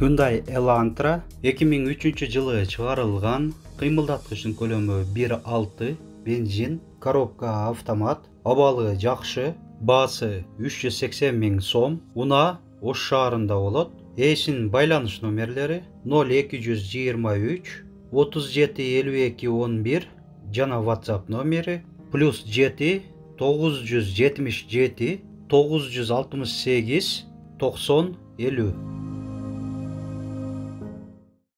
Hyundai Elantra 2003 жылы чыгарылган, кыймылдаткычтын көлөмү 1.6, бензин, коробка автомат, абалы жакшы, баасы 380 000 сом, Уна Ош шаарында болот. Эсин байланыш номерлери 0223 37 52 11 жана WhatsApp номери +7 977 968 90 50.